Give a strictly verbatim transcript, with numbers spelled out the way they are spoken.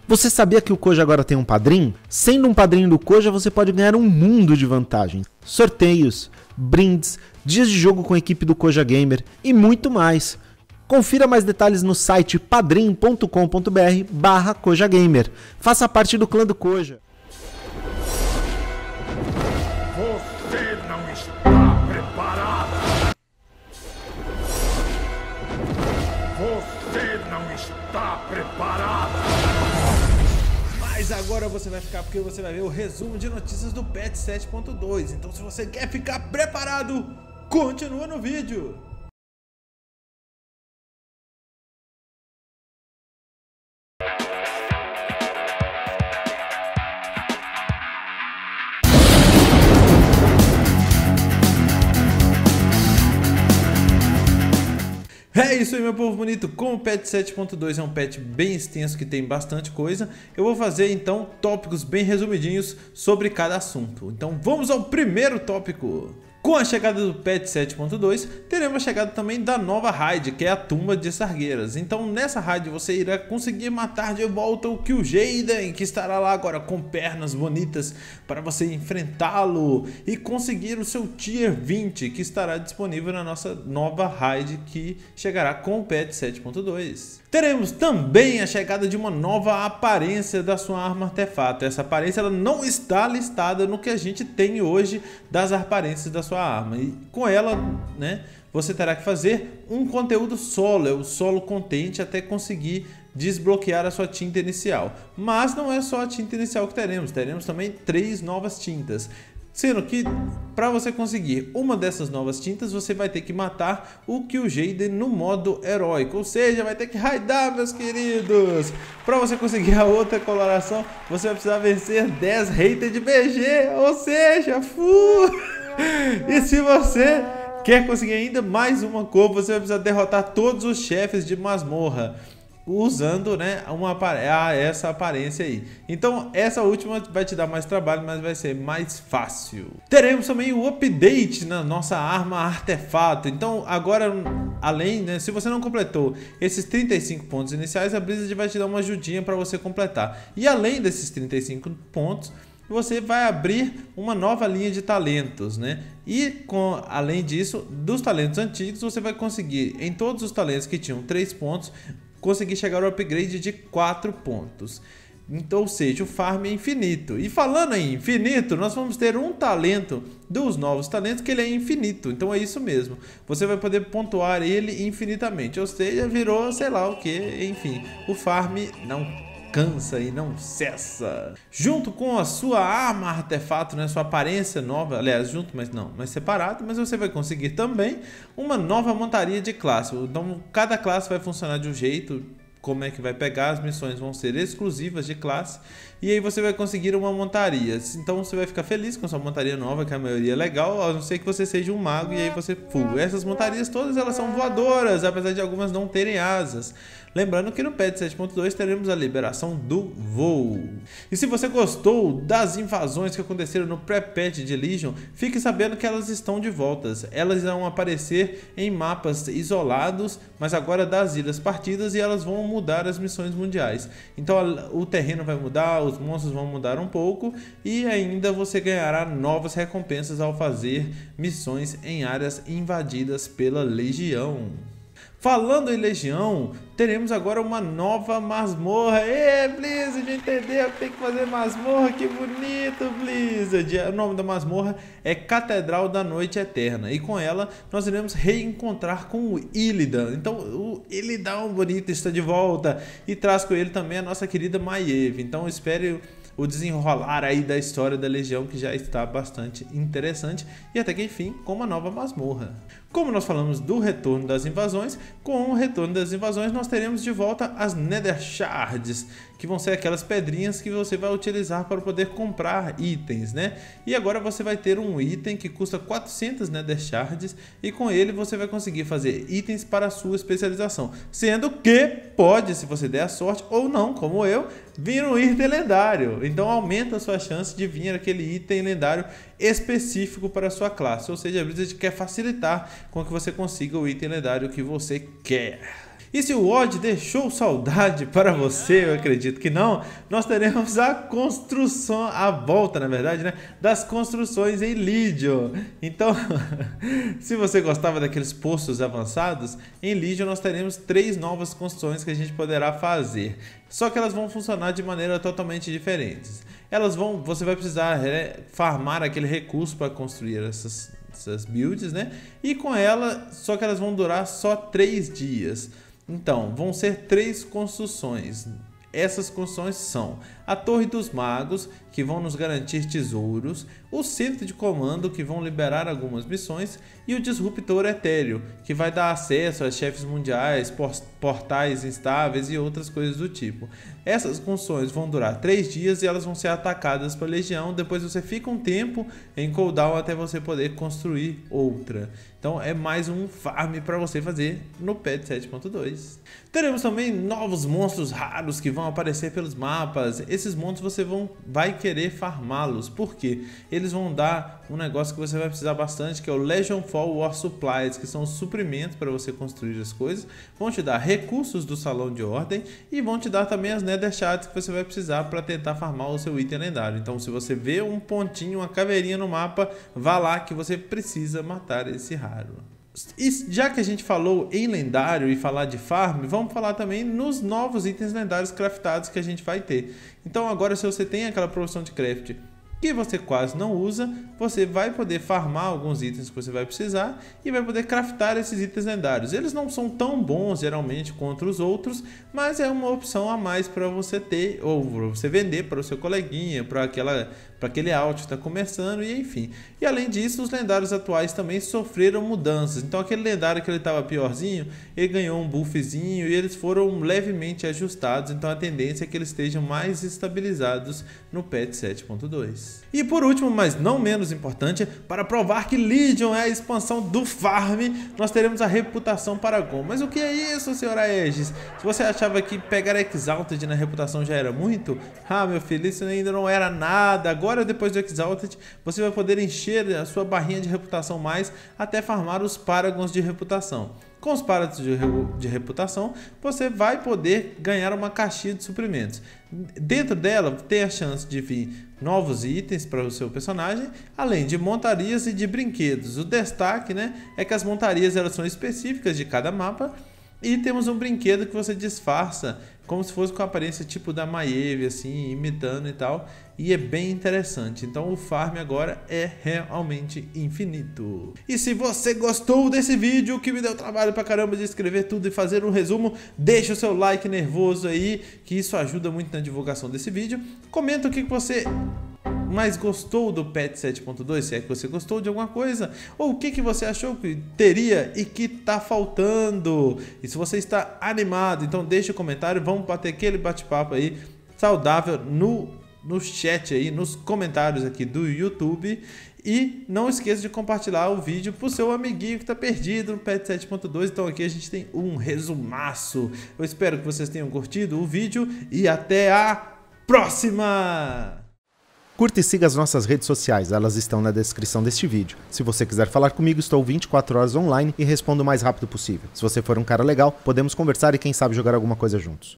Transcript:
Você sabia que o Koja agora tem um padrinho? Sendo um padrinho do Koja, você pode ganhar um mundo de vantagens. Sorteios, brindes, dias de jogo com a equipe do Koja Gamer e muito mais. Confira mais detalhes no site padrim ponto com ponto br barra Koja Gamer. Faça parte do clã do Koja. Você não está preparado. Você não está preparado. Mas agora você vai ficar, porque você vai ver o resumo de notícias do patch sete ponto dois. Então se você quer ficar preparado, continua no vídeo. É isso aí, meu povo bonito. Como o patch sete ponto dois é um patch bem extenso que tem bastante coisa, eu vou fazer então tópicos bem resumidinhos sobre cada assunto. Então vamos ao primeiro tópico. Com a chegada do patch sete ponto dois, teremos a chegada também da nova raid, que é a Tumba de Sargueiras. Então nessa raid você irá conseguir matar de volta o Kil'jaeden, que estará lá agora com pernas bonitas para você enfrentá-lo e conseguir o seu tier vinte, que estará disponível na nossa nova raid que chegará com o patch sete ponto dois. Teremos também a chegada de uma nova aparência da sua arma artefato. Essa aparência ela não está listada no que a gente tem hoje das aparências da sua arma. E com ela, né, você terá que fazer um conteúdo solo, é o solo contente, até conseguir desbloquear a sua tinta inicial. Mas não é só a tinta inicial que teremos, teremos também três novas tintas. Sendo que, para você conseguir uma dessas novas tintas, você vai ter que matar o Kil'jaeden no modo heróico. Ou seja, vai ter que raidar, meus queridos. Para você conseguir a outra coloração, você vai precisar vencer dez haters de B G. Ou seja, fu! E se você quer conseguir ainda mais uma cor, você vai precisar derrotar todos os chefes de masmorra usando, né, uma, ah, essa aparência aí. Então essa última vai te dar mais trabalho, mas vai ser mais fácil. Teremos também o update na nossa arma artefato. Então agora, além, né, se você não completou esses trinta e cinco pontos iniciais, a Blizzard vai te dar uma ajudinha para você completar. E além desses trinta e cinco pontos, você vai abrir uma nova linha de talentos, né? E com, além disso, dos talentos antigos, você vai conseguir, em todos os talentos que tinham três pontos, conseguir chegar ao upgrade de quatro pontos. Então, ou seja, o farm é infinito. E falando em infinito, nós vamos ter um talento dos novos talentos que ele é infinito. Então é isso mesmo. Você vai poder pontuar ele infinitamente. Ou seja, virou sei lá o que. Enfim, o farm não cansa e não cessa. Junto com a sua arma artefato, né, sua aparência nova, aliás, junto, mas não, mas separado, mas você vai conseguir também uma nova montaria de classe. Então, cada classe vai funcionar de um jeito. Como é que vai pegar, as missões vão ser exclusivas de classe. E aí você vai conseguir uma montaria. Então você vai ficar feliz com sua montaria nova, que a maioria é legal, a não ser que você seja um mago e aí você full. Essas montarias todas elas são voadoras, apesar de algumas não terem asas. Lembrando que no patch sete ponto dois teremos a liberação do voo. E se você gostou das invasões que aconteceram no pré-patch de Legion, fique sabendo que elas estão de volta. Elas vão aparecer em mapas isolados, mas agora das ilhas partidas, e elas vão mudar as missões mundiais. Então o terreno vai mudar, os monstros vão mudar um pouco, e ainda você ganhará novas recompensas ao fazer missões em áreas invadidas pela Legião. Falando em Legião, teremos agora uma nova masmorra. Ê, Blizzard, entendeu? Tem que fazer masmorra, que bonito, Blizzard. O nome da masmorra é Catedral da Noite Eterna. E com ela, nós iremos reencontrar com o Illidan. Então, o Illidan bonito está de volta. E traz com ele também a nossa querida Maiev. Então, espere o desenrolar aí da história da Legião, que já está bastante interessante, e até que enfim com uma nova masmorra. Como nós falamos do retorno das invasões, com o retorno das invasões nós teremos de volta as Nether Shards, que vão ser aquelas pedrinhas que você vai utilizar para poder comprar itens, né? E agora você vai ter um item que custa quatrocentas Nether Shards, e com ele você vai conseguir fazer itens para a sua especialização, sendo que pode, se você der a sorte ou não, como eu, vir um item lendário. Então aumenta a sua chance de vir aquele item lendário específico para a sua classe. Ou seja, a Blizzard quer facilitar com que você consiga o item lendário que você quer. E se o O D deixou saudade para você, eu acredito que não, nós teremos a construção, a volta na verdade, né, das construções em Legion. Então, se você gostava daqueles postos avançados, em Legion nós teremos três novas construções que a gente poderá fazer. Só que elas vão funcionar de maneira totalmente diferentes. Elas vão, você vai precisar né, farmar aquele recurso para construir essas, essas builds, né? E com ela, só que elas vão durar só três dias. Então, vão ser três construções. Essas construções são a Torre dos Magos, que vão nos garantir tesouros, o Centro de Comando, que vão liberar algumas missões, e o Disruptor Etéreo, que vai dar acesso a chefes mundiais, portais instáveis e outras coisas do tipo. Essas construções vão durar três dias e elas vão ser atacadas pela Legião, depois você fica um tempo em cooldown até você poder construir outra. Então é mais um farm para você fazer no patch sete ponto dois. Teremos também novos monstros raros que vão aparecer pelos mapas. Esses monstros você vão, vai querer farmá-los, porque eles vão dar um negócio que você vai precisar bastante, que é o Legion Fall War Supplies, que são os suprimentos para você construir as coisas. Vão te dar recursos do Salão de Ordem e vão te dar também as Nether Shards que você vai precisar para tentar farmar o seu item lendário. Então se você vê um pontinho, uma caveirinha no mapa, vá lá que você precisa matar esse raro. E já que a gente falou em lendário e falar de farm, vamos falar também nos novos itens lendários craftados que a gente vai ter. Então agora, se você tem aquela profissão de craft que você quase não usa, você vai poder farmar alguns itens que você vai precisar e vai poder craftar esses itens lendários. Eles não são tão bons geralmente contra os outros, mas é uma opção a mais para você ter, ou para você vender para o seu coleguinha, para aquela para aquele out que está começando, e enfim. E além disso, os lendários atuais também sofreram mudanças. Então aquele lendário que ele estava piorzinho, ele ganhou um buffzinho e eles foram levemente ajustados. Então a tendência é que eles estejam mais estabilizados no patch sete ponto dois. E por último, mas não menos importante, para provar que Legion é a expansão do farm, nós teremos a reputação Paragon. Mas o que é isso, senhora Aegis? Se você achava que pegar Exalted na reputação já era muito, ah, meu filho, isso ainda não era nada. Agora Agora, depois do Exalted, você vai poder encher a sua barrinha de reputação mais até farmar os Paragons de reputação. Com os Paragons de, de reputação, você vai poder ganhar uma caixinha de suprimentos. Dentro dela, tem a chance de vir novos itens para o seu personagem, além de montarias e de brinquedos. O destaque, né, é que as montarias elas são específicas de cada mapa. E temos um brinquedo que você disfarça como se fosse com a aparência tipo da Maeve, assim, imitando e tal. E é bem interessante. Então o farm agora é realmente infinito. E se você gostou desse vídeo, que me deu trabalho pra caramba de escrever tudo e fazer um resumo, deixa o seu like nervoso aí, que isso ajuda muito na divulgação desse vídeo. Comenta o que você mais gostou do patch sete ponto dois, se é que você gostou de alguma coisa, ou o que, que você achou que teria e que tá faltando. E se você está animado, então deixa o comentário, vamos bater aquele bate-papo aí saudável no, no chat aí, nos comentários aqui do YouTube. E não esqueça de compartilhar o vídeo pro seu amiguinho que tá perdido no patch sete ponto dois. Então aqui a gente tem um resumaço. Eu espero que vocês tenham curtido o vídeo e até a próxima! Curta e siga as nossas redes sociais, elas estão na descrição deste vídeo. Se você quiser falar comigo, estou vinte e quatro horas online e respondo o mais rápido possível. Se você for um cara legal, podemos conversar e quem sabe jogar alguma coisa juntos.